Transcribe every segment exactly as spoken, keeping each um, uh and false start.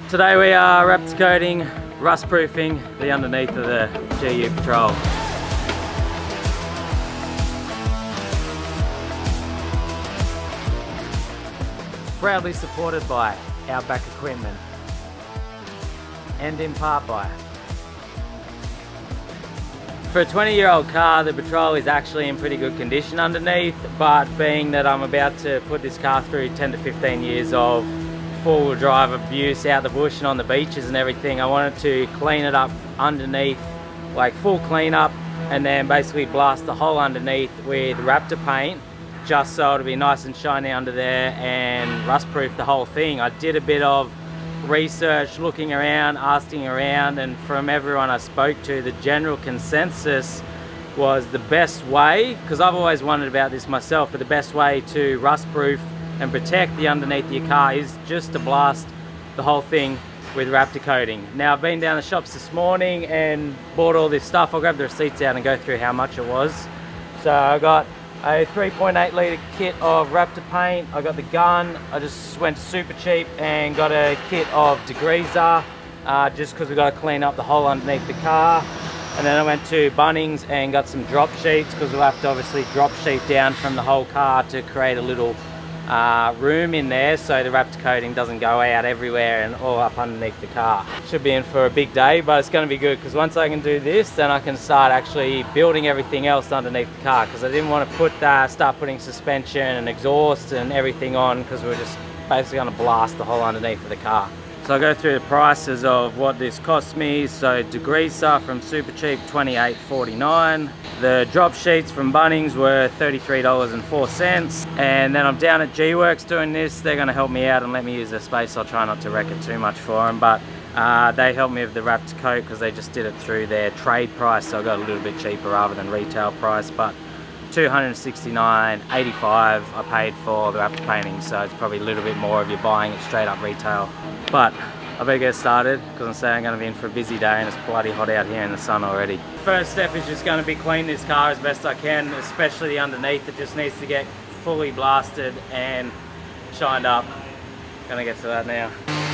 Today we are Raptor coating, rust proofing the underneath of the G U Patrol. Proudly supported by Outback Equipment and in part by. For a twenty year old car, the Patrol is actually in pretty good condition underneath, but being that I'm about to put this car through ten to fifteen years of four-wheel drive abuse out the bush and on the beaches and everything, I wanted to clean it up underneath, like full clean up, and then basically blast the hole underneath with Raptor Paint, just so it'll be nice and shiny under there and rust proof the whole thing. I did a bit of research, looking around, asking around, and from everyone I spoke to, the general consensus was the best way, because I've always wondered about this myself, but the best way to rust proof and protect the underneath of your car is just to blast the whole thing with Raptor coating. Now, I've been down the shops this morning and bought all this stuff. I'll grab the receipts out and go through how much it was. So I got a three point eight litre kit of Raptor Paint. I got the gun. I just went super cheap and got a kit of degreaser, uh, just because we got to clean up the hole underneath the car. And then I went to Bunnings and got some drop sheets, because we'll have to obviously drop sheet down from the whole car to create a little Uh, room in there so the Raptor coating doesn't go out everywhere and all up underneath the car. Should be in for a big day, but it's going to be good, because once I can do this, then I can start actually building everything else underneath the car, because I didn't want to put that, start putting suspension and exhaust and everything on, because we're just basically going to blast the whole underneath of the car. So I'll go through the prices of what this cost me. So degreaser from super cheap, twenty-eight forty-nine. The drop sheets from Bunnings were thirty-three dollars and four cents. And then I'm down at G-Works doing this. They're going to help me out and let me use their space. I'll try not to wreck it too much for them, but uh, they helped me with the Raptor coat because they just did it through their trade price, so I got a little bit cheaper rather than retail price. But two hundred sixty-nine eighty-five I paid for the Raptor painting, so it's probably a little bit more if you're buying it straight up retail. But I better get started, because I'm saying I'm going to be in for a busy day and it's bloody hot out here in the sun already. First step is just going to be clean this car as best I can, especially the underneath. It just needs to get fully blasted and shined up. Gonna get to that now.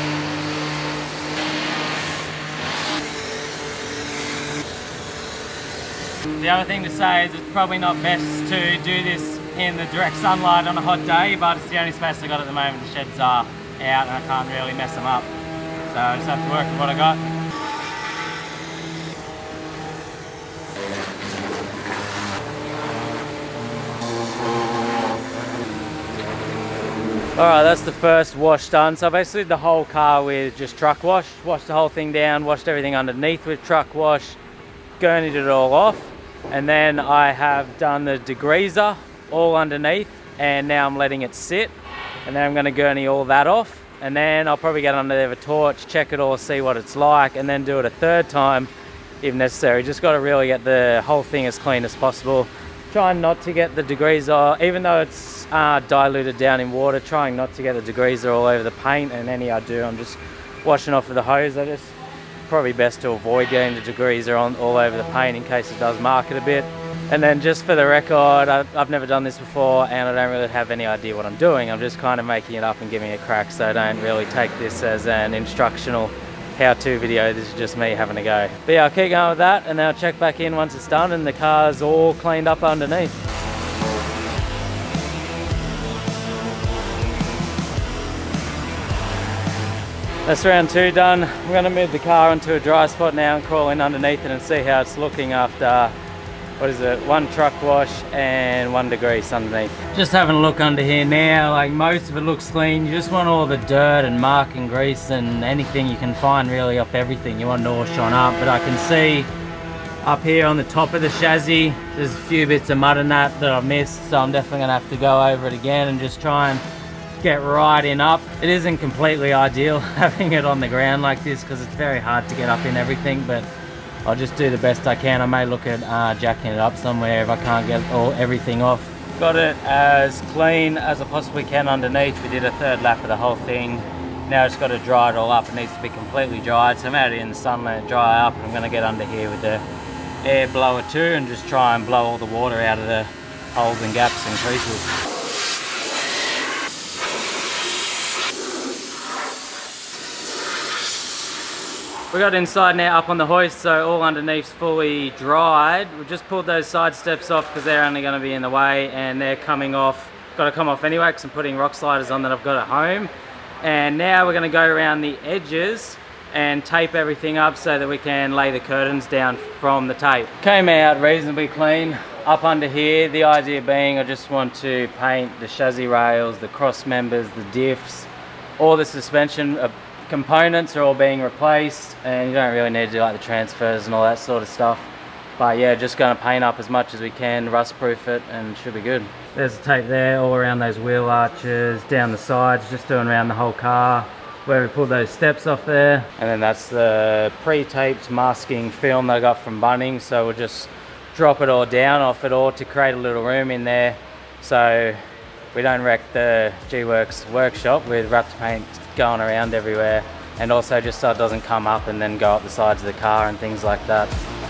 The other thing to say is it's probably not best to do this in the direct sunlight on a hot day, but it's the only space I got at the moment. The sheds are out and I can't really mess them up. So I just have to work with what I got. Alright, that's the first wash done. So I basically did the whole car with just truck wash. Washed the whole thing down, washed everything underneath with truck wash, gurneyed it all off. And then I have done the degreaser all underneath, and now I'm letting it sit. And then I'm going to gurney all that off. And then I'll probably get under there with a torch, check it all, see what it's like, and then do it a third time if necessary. Just got to really get the whole thing as clean as possible. Trying not to get the degreaser, even though it's uh, diluted down in water, trying not to get the degreaser all over the paint, and any I do, I'm just washing off with the hose. I just probably best to avoid getting the degreaser on all over the paint in case it does mark it a bit. And then just for the record, I've never done this before and I don't really have any idea what I'm doing. I'm just kind of making it up and giving it a crack, so don't really take this as an instructional how-to video. This is just me having a go. But yeah, I'll keep going with that and then I'll check back in once it's done and the car's all cleaned up underneath. That's round two done. I'm going to move the car into a dry spot now and crawl in underneath it and see how it's looking after, what is it, one truck wash and one degrease underneath. Just having a look under here now, like most of it looks clean. You just want all the dirt and mark and grease and anything you can find really off everything. You want it all shone up, but I can see up here on the top of the chassis, there's a few bits of mud in that that I've missed, so I'm definitely going to have to go over it again and just try and get right in up. It isn't completely ideal having it on the ground like this because it's very hard to get up in everything, but I'll just do the best I can. I may look at uh, jacking it up somewhere if I can't get all everything off. Got it as clean as I possibly can underneath. We did a third lap of the whole thing. Now it's got to dry it all up. It needs to be completely dried. So I'm out here in the sun, let it dry up. I'm going to get under here with the air blower too and just try and blow all the water out of the holes and gaps and creases. We got inside now up on the hoist, so all underneath's fully dried. We just pulled those side steps off because they're only going to be in the way, and they're coming off, got to come off anyway because I'm putting rock sliders on that I've got at home. And now we're going to go around the edges and tape everything up so that we can lay the curtains down from the tape. Came out reasonably clean up under here. The idea being I just want to paint the chassis rails, the cross members, the diffs, all the suspension uh, components are all being replaced, and you don't really need to do like the transfers and all that sort of stuff. But yeah, just going to paint up as much as we can, rust proof it, and should be good. There's the tape there all around those wheel arches, down the sides, just doing around the whole car where we pulled those steps off there. And then that's the pre-taped masking film that I got from Bunnings, so we'll just drop it all down off it all to create a little room in there so we don't wreck the G-Works workshop with Raptor Paint going around everywhere, and also just so it doesn't come up and then go up the sides of the car and things like that.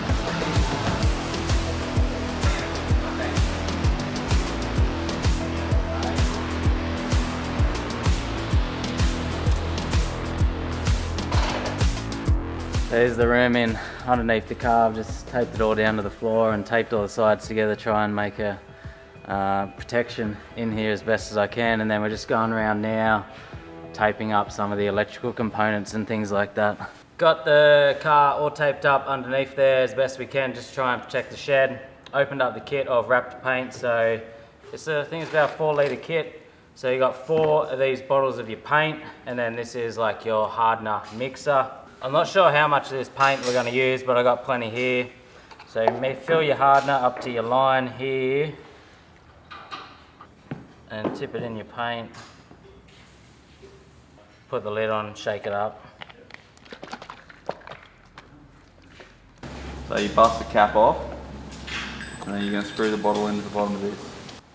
There's the room in underneath the car. I've just taped it all down to the floor and taped all the sides together, try and make a uh, protection in here as best as I can. And then we're just going around now, taping up some of the electrical components and things like that. Got the car all taped up underneath there as best we can, just try and protect the shed. Opened up the kit of Raptor Paint, so it's a, I think it's about a four litre kit. So you got four of these bottles of your paint, and then this is like your hardener mixer. I'm not sure how much of this paint we're going to use, but I got plenty here. So you may fill your hardener up to your line here and tip it in your paint. Put the lid on, shake it up. So you bust the cap off, and then you're going to screw the bottle into the bottom of this.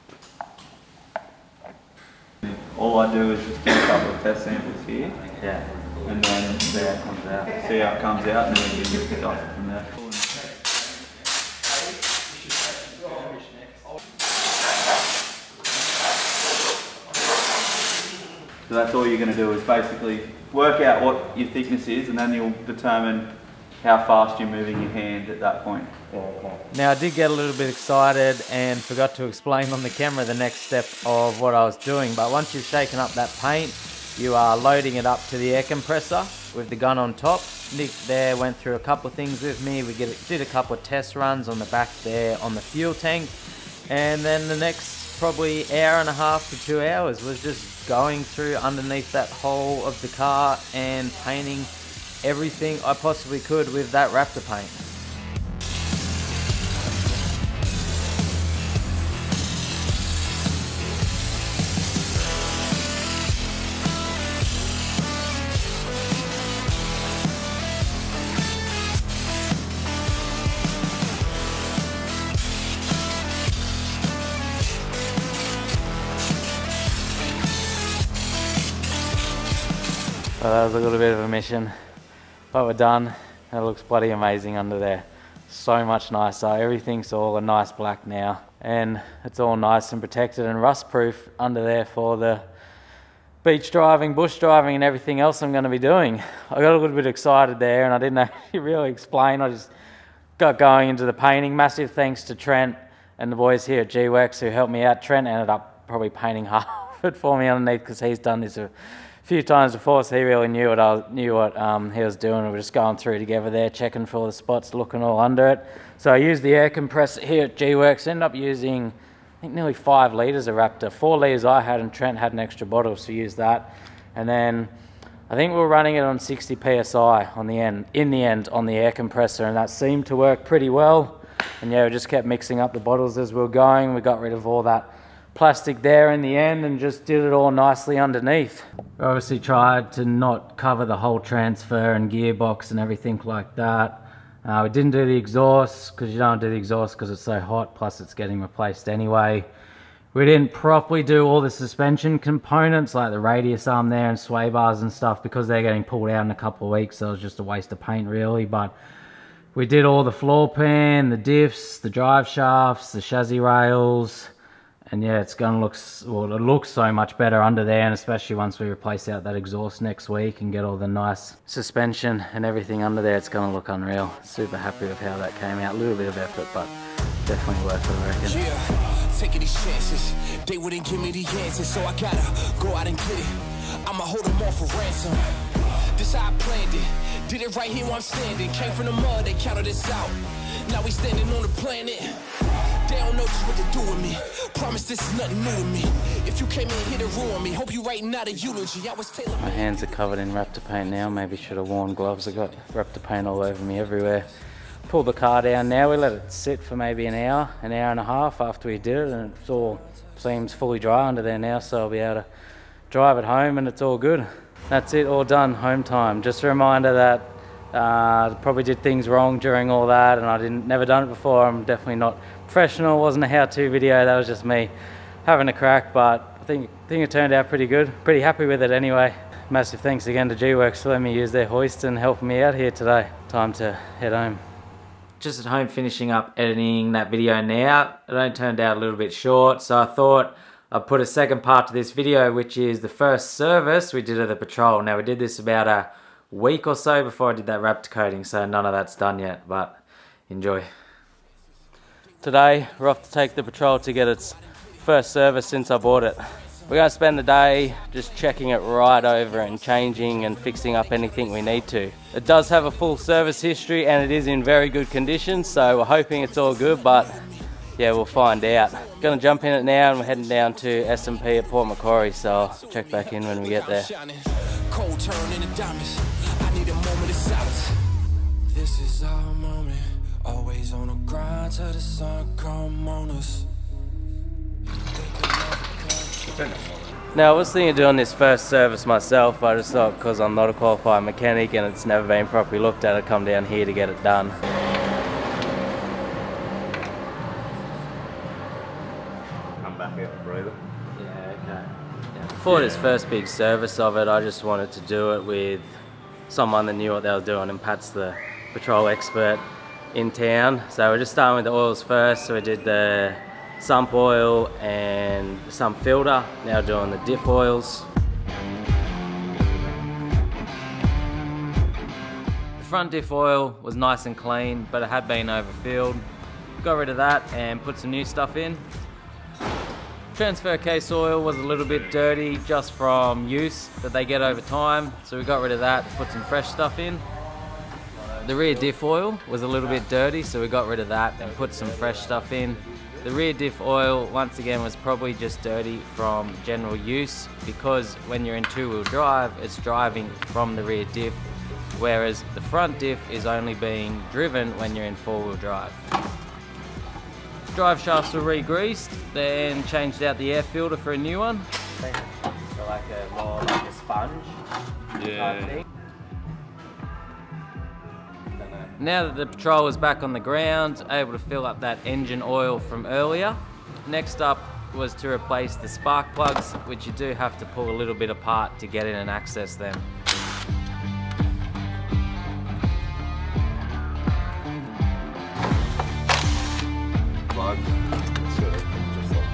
All I do is just get a couple of test samples here. Yeah. And then see how it comes out. See how it comes out, and then you just adjust it from there. So that's all you're going to do is basically work out what your thickness is, and then you'll determine how fast you're moving your hand at that point. Yeah, okay. Now I did get a little bit excited and forgot to explain on the camera the next step of what I was doing, but once you've shaken up that paint, you are loading it up to the air compressor with the gun on top. Nick there went through a couple of things with me. We get, did a couple of test runs on the back there on the fuel tank, and then the next probably hour and a half to two hours was just going through underneath that whole of the car and painting everything I possibly could with that Raptor paint. Well, that was a little bit of a mission, but we're done. It looks bloody amazing under there. So much nicer. Everything's all a nice black now, and it's all nice and protected and rust proof under there for the beach driving, bush driving and everything else I'm going to be doing. I got a little bit excited there and I didn't actually really explain. I just got going into the painting. Massive thanks to Trent and the boys here at G-Works who helped me out. Trent ended up probably painting half of it for me underneath because he's done this a few times before, so he really knew what I knew what um, he was doing. We were just going through together there, checking for all the spots, looking all under it. So I used the air compressor here at G-Works. Ended up using, I think, nearly five litres of Raptor. Four litres I had, and Trent had an extra bottle, so used that. And then I think we were running it on sixty P S I on the end, in the end, on the air compressor, and that seemed to work pretty well. And yeah, we just kept mixing up the bottles as we were going. We got rid of all that plastic there in the end and just did it all nicely underneath. We obviously tried to not cover the whole transfer and gearbox and everything like that. Uh, we didn't do the exhaust because you don't do the exhaust because it's so hot, plus it's getting replaced anyway. We didn't properly do all the suspension components like the radius arm there and sway bars and stuff because they're getting pulled out in a couple of weeks, so it was just a waste of paint really. But we did all the floor pan, the diffs, the drive shafts, the chassis rails, And yeah, it's gonna look, well, it looks so much better under there, and especially once we replace out that exhaust next week and get all the nice suspension and everything under there, it's gonna look unreal. Super happy with how that came out. A little bit of effort, but definitely worth it, I reckon. Yeah, taking these chances, they wouldn't give me the answers, so I gotta go out and get it. I'ma hold them all for ransom. This how I planned it, did it right here where I'm standing. Came from the mud, they counted us out. Now we standing on the planet. They don't know just what to do with me. Promise this is nothing new to me. If you came in here to ruin me, hope you writing out a eulogy. I was tailored. My hands are covered in Raptor paint now. Maybe should have worn gloves. I got Raptor paint all over me everywhere. Pull the car down now. We let it sit for maybe an hour, an hour and a half after we did it, and it all seems fully dry under there now, so I'll be able to drive it home and it's all good. That's it, all done, home time. Just a reminder that uh, probably did things wrong during all that, and I didn't never done it before. I'm definitely not professional. It wasn't a how-to video. That was just me having a crack, but I think, think it turned out pretty good. Pretty happy with it anyway. Massive thanks again to G-Works for letting me use their hoist and helping me out here today. Time to head home. Just at home finishing up editing that video now. It only turned out a little bit short, so I thought I'd put a second part to this video, which is the first service we did at the Patrol. Now we did this about a week or so before I did that Raptor coating, so none of that's done yet, but enjoy. Today we're off to take the Patrol to get its first service since I bought it. We're going to spend the day just checking it right over and changing and fixing up anything we need to. It does have a full service history and it is in very good condition, so we're hoping it's all good, but yeah, we'll find out. Gonna jump in it now and we're heading down to S and P at Port Macquarie, so I'll check back in when we get there. Cold turn into diamonds. I need a moment of silence. This is our moment. Always on the grind till the sun come on us. Now I was thinking of doing this first service myself, but I just thought because I'm not a qualified mechanic and it's never been properly looked at, I'd come down here to get it done. Come back out and breathe it. Yeah, okay. Yeah. For this first big service of it, I just wanted to do it with someone that knew what they were doing, and Pat's the Patrol expert in town. So we're just starting with the oils first. So we did the sump oil and some filter, now doing the diff oils. The front diff oil was nice and clean, but it had been overfilled. Got rid of that and put some new stuff in. Transfer case oil was a little bit dirty just from use that they get over time, so we got rid of that, put some fresh stuff in. The rear diff oil was a little bit dirty, so we got rid of that and put some fresh stuff in. The rear diff oil, once again, was probably just dirty from general use, because when you're in two-wheel drive, it's driving from the rear diff, whereas the front diff is only being driven when you're in four-wheel drive. Drive shafts were re-greased, then changed out the air filter for a new one. So like a more like a sponge type thing. Now that the Patrol is back on the ground, able to fill up that engine oil from earlier. Next up was to replace the spark plugs, which you do have to pull a little bit apart to get in and access them. Plug. Sort of just like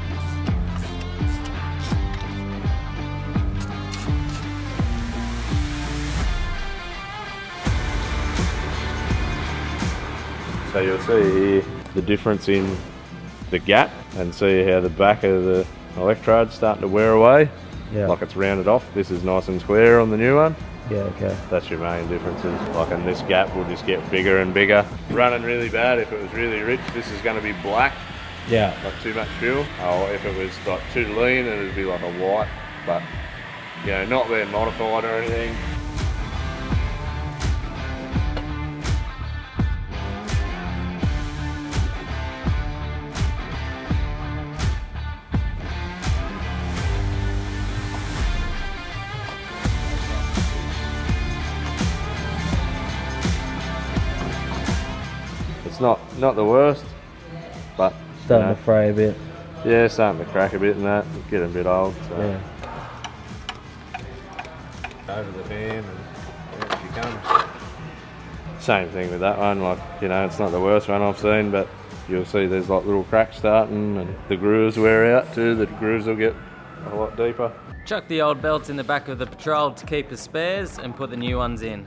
so you'll see here the difference in the gap, and see how the back of the electrode's starting to wear away. Yeah. Like it's rounded off. This is nice and square on the new one. Yeah, okay. That's your main differences. Like, and this gap will just get bigger and bigger. Running really bad, if it was really rich, this is going to be black. Yeah. Like too much fuel. Or if it was like too lean, it would be like a white. But, you know, not being modified or anything. It's not not the worst, but starting you know, to fray a bit. Yeah, starting to crack a bit and that. Getting a bit old. So. Yeah. Over the dam and there she comes. Same thing with that one. Like, you know, it's not the worst one I've seen, but you'll see there's like little cracks starting, and the grooves wear out too. The grooves will get a lot deeper. Chuck the old belts in the back of the Patrol to keep as spares and put the new ones in.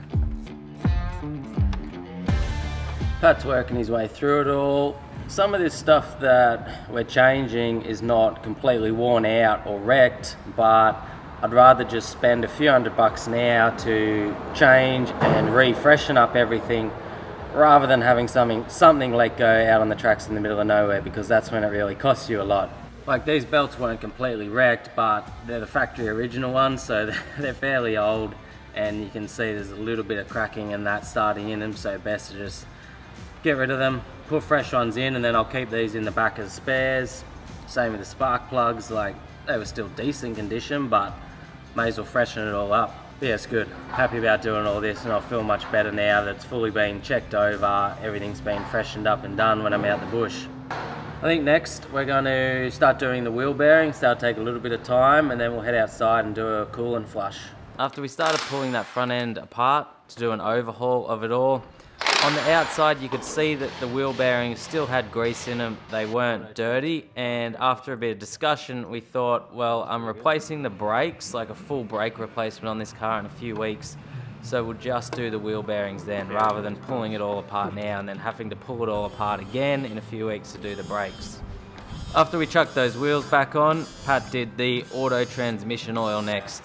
Pat's working his way through it all. Some of this stuff that we're changing is not completely worn out or wrecked, but I'd rather just spend a few hundred bucks now to change and re-freshen up everything rather than having something something let go out on the tracks in the middle of nowhere, because that's when it really costs you a lot. Like, these belts weren't completely wrecked, but they're the factory original ones, so they're fairly old, and you can see there's a little bit of cracking and that starting in them, so best to just get rid of them, put fresh ones in, and then I'll keep these in the back as spares. Same with the spark plugs, like, they were still decent condition, but may as well freshen it all up. But yeah, it's good. Happy about doing all this, and I feel much better now that it's fully been checked over, everything's been freshened up and done when I'm out the bush. I think next we're going to start doing the wheel bearings. That'll take a little bit of time, and then we'll head outside and do a coolant flush. After we started pulling that front end apart to do an overhaul of it all, on the outside you could see that the wheel bearings still had grease in them. They weren't dirty, and after a bit of discussion we thought, well, I'm replacing the brakes, like a full brake replacement on this car in a few weeks, so we'll just do the wheel bearings then, rather than pulling it all apart now and then having to pull it all apart again in a few weeks to do the brakes. After we chucked those wheels back on, Pat did the auto transmission oil next.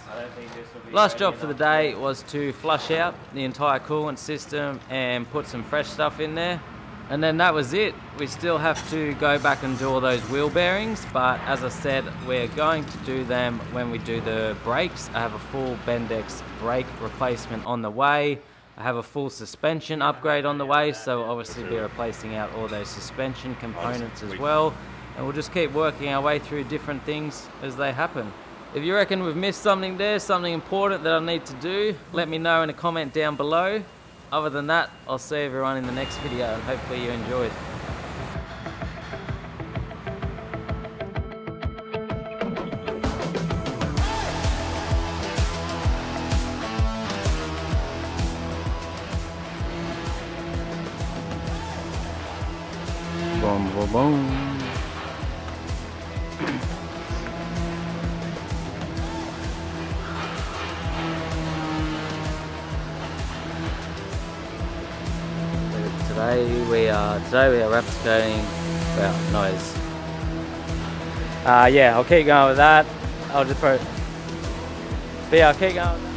Last job for the day was to flush out the entire coolant system and put some fresh stuff in there. And then that was it. We still have to go back and do all those wheel bearings, but as I said, we're going to do them when we do the brakes. I have a full Bendix brake replacement on the way. I have a full suspension upgrade on the way, so we'll obviously be replacing out all those suspension components as well. And we'll just keep working our way through different things as they happen. If you reckon we've missed something there, something important that I need to do, let me know in a comment down below. Other than that, I'll see everyone in the next video, and hopefully you enjoyed. Boom, boom, boom. Today we are today we are Raptor Painting. Well, noise. Uh, yeah, I'll keep going with that. I'll just put. But yeah, I'll keep going.